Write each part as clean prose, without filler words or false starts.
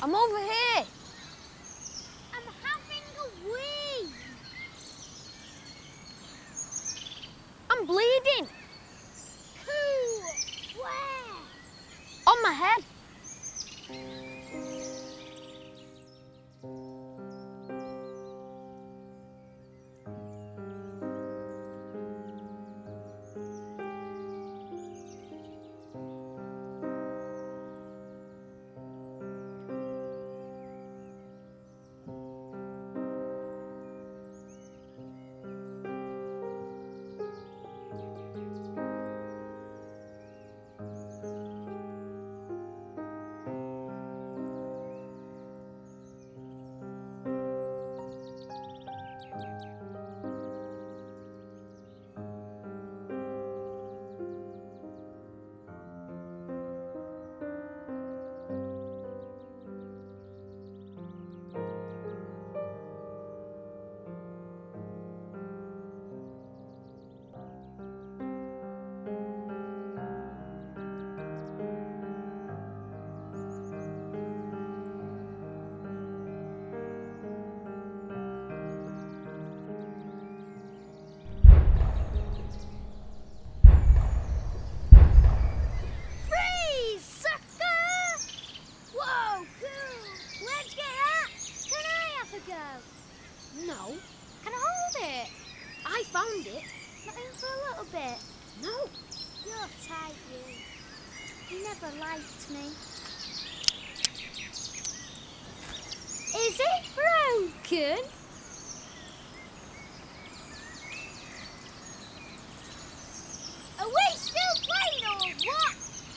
I'm over here. I'm having a wee. I'm bleeding. Cool. Where? On my head. No. Can I hold it? I found it. Not even for a little bit. No. You're tight, you. You never liked me. Is it broken? Are we still playing or what?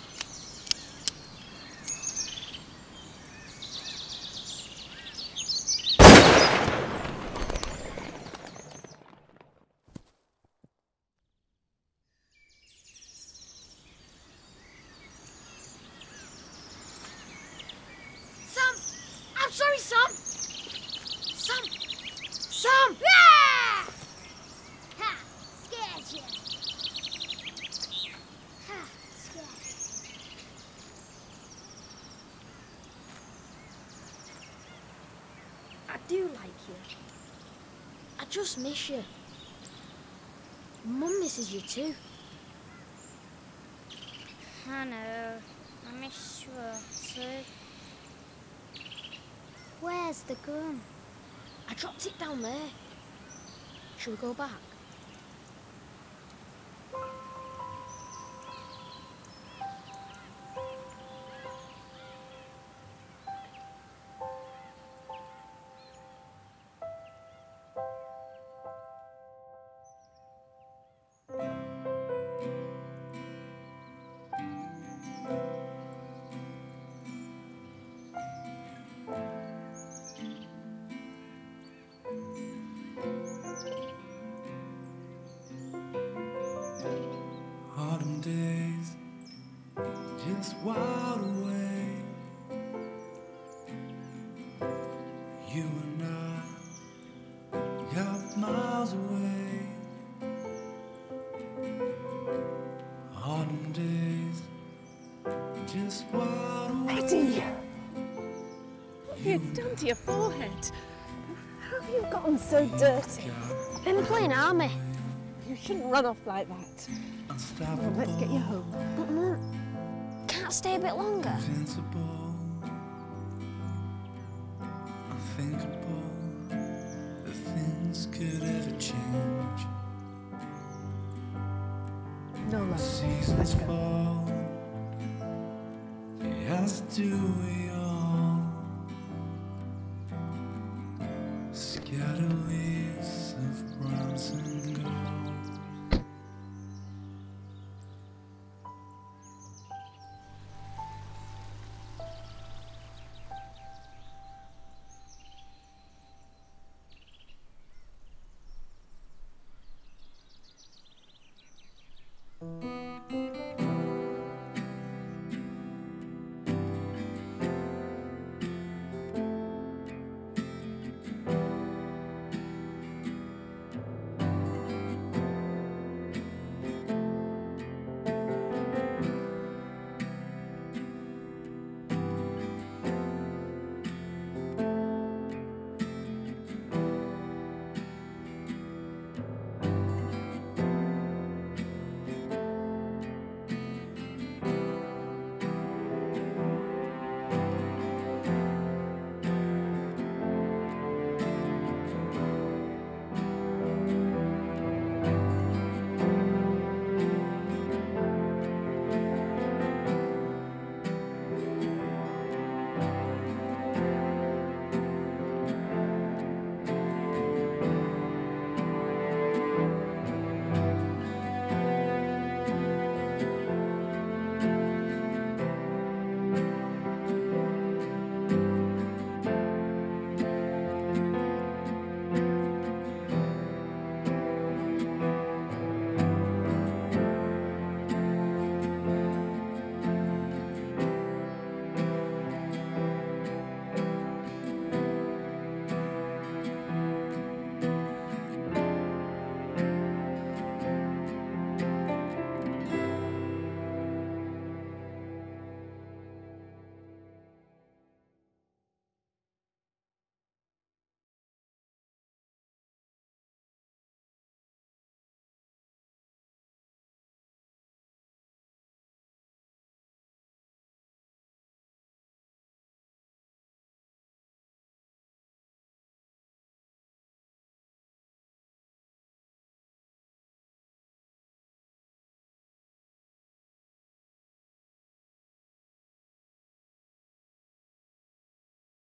I'm sorry, Sam. Sam! Ah! Ha! Scared you. Ha! Scared you. I do like you. I just miss you. Mum misses you too. I know. I miss you too. Where's the gun? I dropped it down there. Shall we go back? Autumn days just wild away. You and I got miles away. Autumn days just wild away. Eddie! What have you done to your forehead? How have you gotten so dirty? Been playing army. You shouldn't run off like that. Well, let's get you home. But Mum, can't I stay a bit longer? Invincible, unthinkable, that things could ever change. No, love. Seasons Let's go. fall, as do we all. Scattered leaves of bronze and